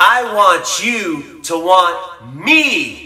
I want you to want me.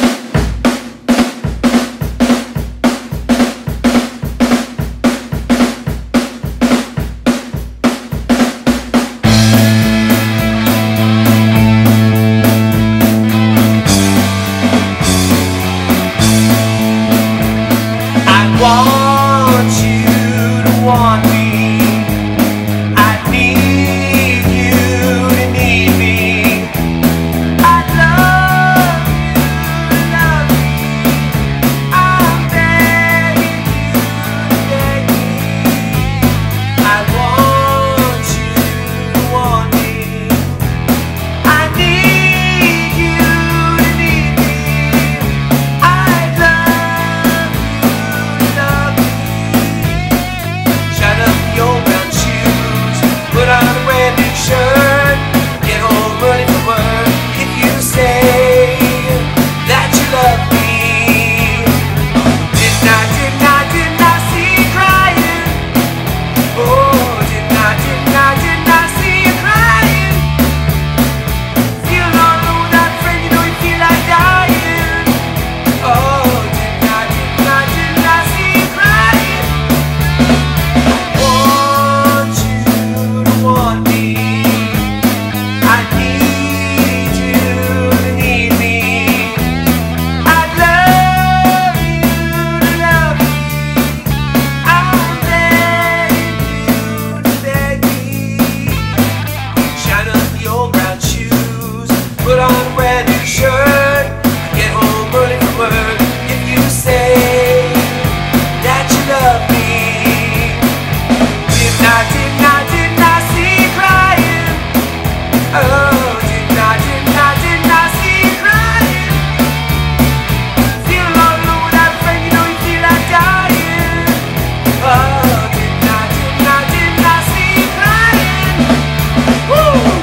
I want you to want me. I need you to need me. I love you to love me. I'm begging you to beg me. I want you to want me. I need you to need me. I love you to love me. Shut up your brown shoes, put on a brand new shirt, get home early from work. If you say that you love me, didn't I see you crying? Oh, didn't I see you crying? Feel all alone without a friend, you know you feel like dying. Oh, didn't I see you crying? Want you to want me. I need you to need me. I love you to love me. I'm begging you to beg me. Shine up your brown shoes, put on a brand new shirt, get home early from work. If you say that you love me, didn't I see you crying? Oh, didn't I see you crying? Feel all alone without a friend, you know you feel like dying. Oh, didn't I see you crying? Woo!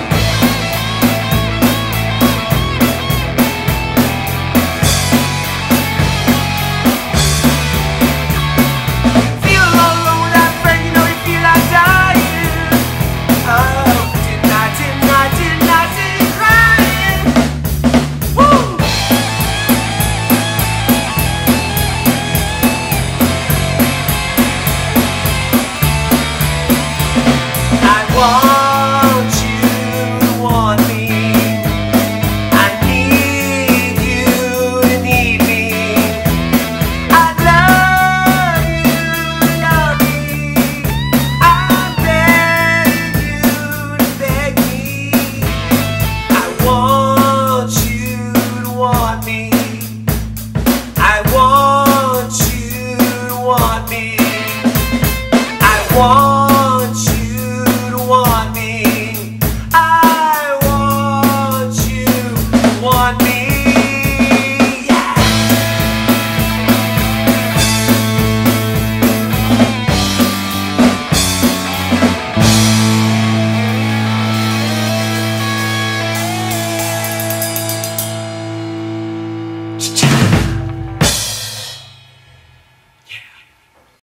Feel all alone without a friend, you know you feel like dying. Oh, didn't I see you crying? Woo! I want you to want me. I need you to need me. I love you to love me. I'm begging you to beg me. I want you to want me. I want you to want me. I want